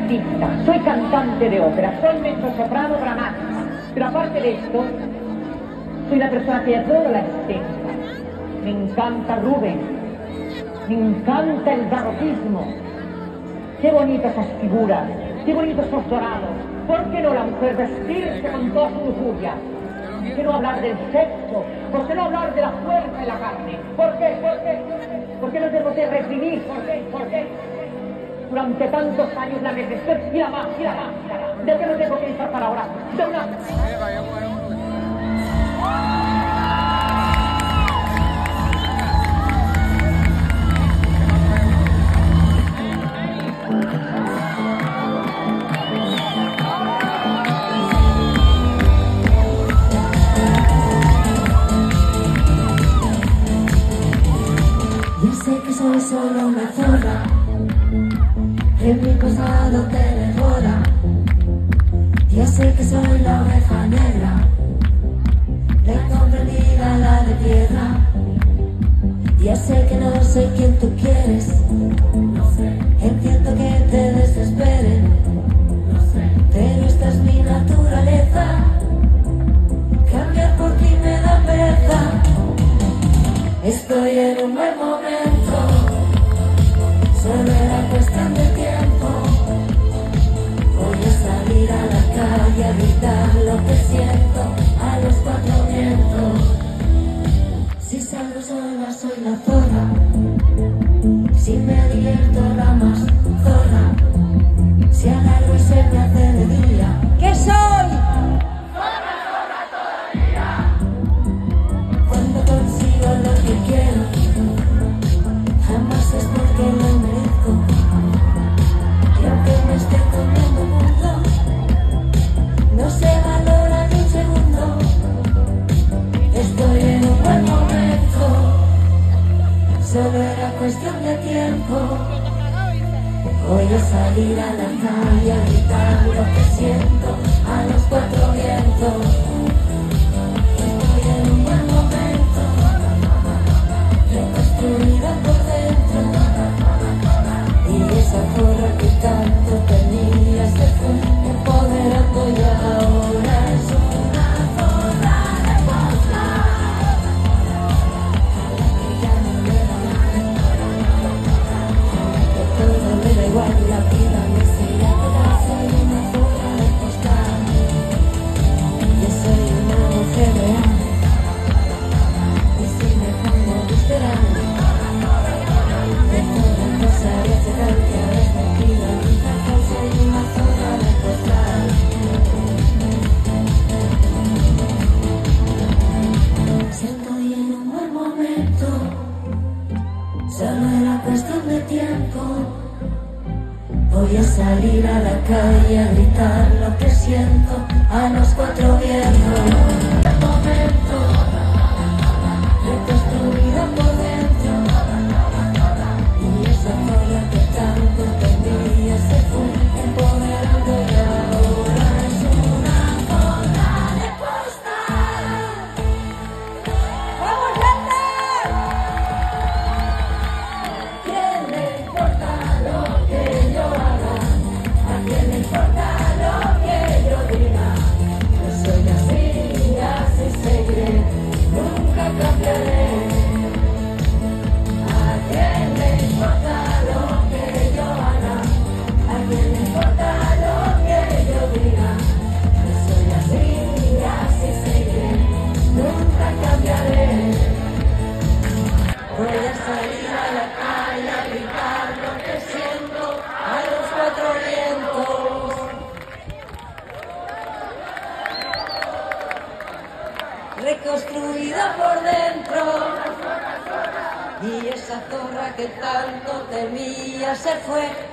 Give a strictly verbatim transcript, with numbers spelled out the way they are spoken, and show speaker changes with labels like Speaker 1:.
Speaker 1: artista, soy cantante de ópera, soy mezzosoprano dramática, pero aparte de esto, soy una persona que adora la estética. Me encanta Rubens, me encanta el barroquismo. Qué bonitas esas figuras, qué bonitos esos dorados. ¿Por qué no la mujer vestirse con toda su lujuria? ¿Por qué no hablar del sexo? ¿Por qué no hablar de la fuerza y la carne? ¿Por qué? ¿Por qué? ¿Por qué no tenemos que reprimir? ¿Por qué? ¿Por qué? Durante tantos años la represión y la más, y la más. ¿De qué no tengo que pensar para ahora? De una...
Speaker 2: Yo sé que soy solo una zorra, que mi pasado te devora. Yo sé que soy la oveja negra, la incomprendida, la de piedra. Ya sé que no soy quien tú quieres, entiendo que te desesperen, pero esta es mi naturaleza, cambiar por ti me da pereza. Estoy en un buen momento, solo era cuestión de tiempo. Voy a salir a la calle a gritar lo que siento a los cuatro vientos. Si salgo sola soy la zorra, si me divierto la más zorra, si alargo y se me hace de día. ¿Qué soy? Zorra, zorra todo el día. Cuando consigo lo que quiero, jamás es porque lo merezco. Y aunque me esté comiendo el mundo, no se valora ni un segundo. Estoy en un buen momento, solo era cuestión de tiempo. Voy a salir a la calle a gritar lo que siento a los cuatro vientos. Estoy en un buen momento, reconstruida por dentro. Y esa zorra que tanto tenía se fue empoderando y ahora es una zorra de posta, a la que ya no le da nada, a la que todo le da igual, la vida me sigue atrás. Soy una zorra de posta, yo soy una mujer real, y si me pongo visceral, de toda cosa de cegar que a veces me pido vida, soy una zorra de postal. Si estoy en un buen momento, solo era cuestión de tiempo. Voy a salir a la calle a gritar lo que siento a los cuatro vientos. El momento, reconstruida por dentro. Y esa zorra que tanto tenía se fue empoderando y ahora es una zorra de postal. ¡Vamos, gente! ¿Quién le importa lo que yo haga? ¿A quién le importa lo que yo diga? Yo soy así y así seguiré, nunca cambiaré. ¿A quién le importa lo que yo haga? ¿A quién le importa lo que yo diga? Yo soy así y así seguiré, nunca cambiaré. Voy a salir a la calle a gritar lo que siento a los cuatro vientos. Reconstruida por dentro, y esa zorra que tanto temía se fue